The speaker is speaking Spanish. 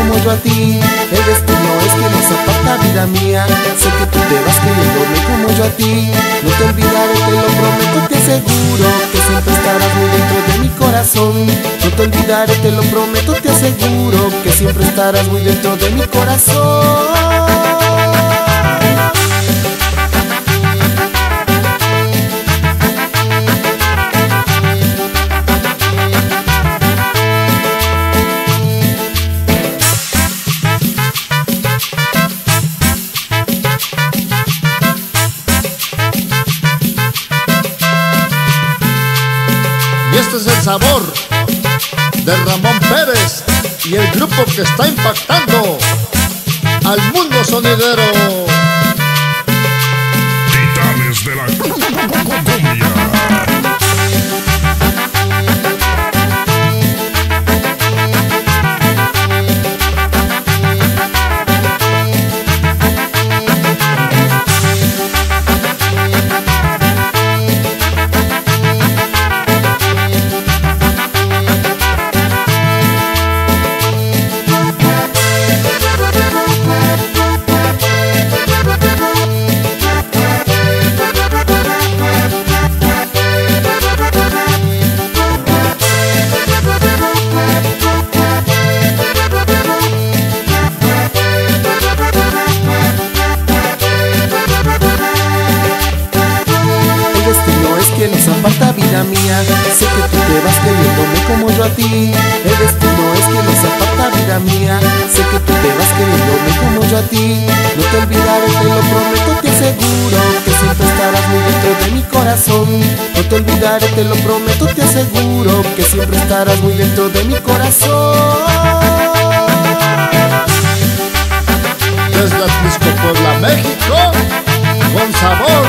como yo a ti. El destino es que nos aparta, vida mía. Sé que tú te vas queriéndome como yo a ti. No te olvidaré, te lo prometo, te aseguro que siempre estarás muy dentro de mi corazón. No te olvidaré, te lo prometo, te aseguro que siempre estarás muy dentro de mi corazón. Y este es el sabor de Ramón Pérez y el grupo que está impactando al mundo sonidero. Titanes de la cumbia. Que nos aparta, vida mía. Sé que tú te vas queriéndome como yo a ti. El destino es que nos aparta, vida mía. Sé que tú te vas queriéndome como yo a ti. No te olvidaré, te lo prometo, te aseguro que siempre estarás muy dentro de mi corazón. No te olvidaré, te lo prometo, te aseguro que siempre estarás muy dentro de mi corazón. Desde Atlisco, Puebla, México, con sabor